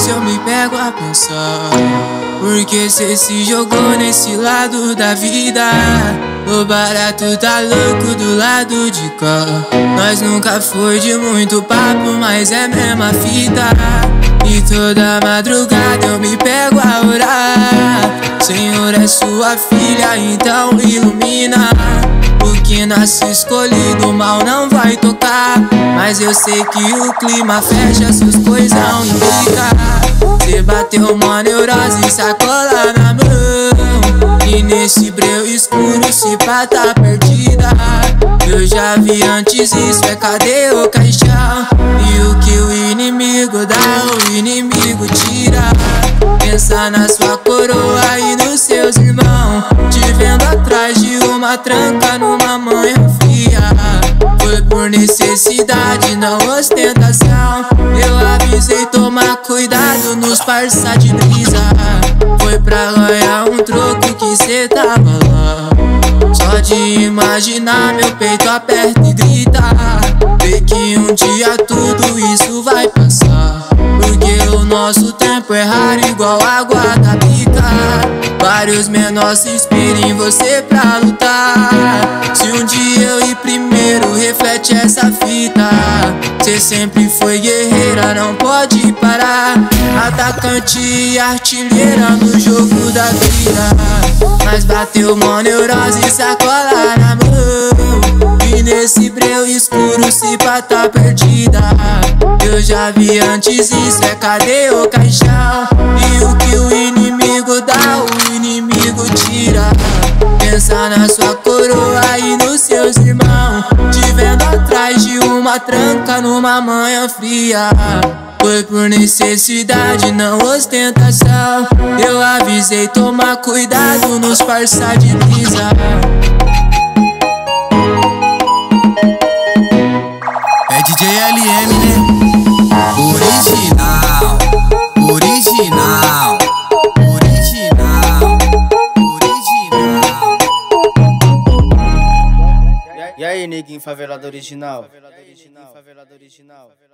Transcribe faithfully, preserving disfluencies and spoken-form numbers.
noite eu me pego a pensar, porque cê se jogou nesse lado da vida. O barato tá louco do lado de cá. Nós nunca foi de muito papo, mas é mesma fita. E toda madrugada eu me pego a orar. Senhor, é sua filha, então ilumina. O que nasce escolhido, mal não vai tocar. Mas eu sei que o clima fecha se os coisão indica. Cê bateu uma neurose e sacola na mão. E nesse breu escuro se pá tá perdida. Eu já vi antes isso, é cadê o caixão? E o que o inimigo dá, o inimigo tira. Pensa na sua coroa e nos seus irmãos, te vendo atrás de uma tranca numa manhã fria. Foi por necessidade, não ostentação. Eu avisei tomar cuidado nos parça de brisa. Foi pra ganhar um troco que cê tava lá. Só de imaginar meu peito aperta e grita. Vê que um dia tudo isso vai passar, porque o nosso tempo é raro igual água da bica. Vários menores se inspiram em você pra lutar. Se um dia eu ir primeiro, reflete essa fita. Cê sempre foi guerreira, não pode parar. Atacante e artilheira no jogo da vida. Mas bateu uma neurose e sacola na mão. E nesse breu escuro se pá tá perdida. Eu já vi antes isso, é cadê o caixão? E o que o inimigo dá, o inimigo tira. Pensa na sua coroa e nos seus irmãos, te vendo atrás de uma tranca numa manhã fria. Foi por necessidade, não ostentação. Eu avisei tomar cuidado nos parça de brisa. É D J L M, né? Original, original, original, original. E aí, neguinho favelado original?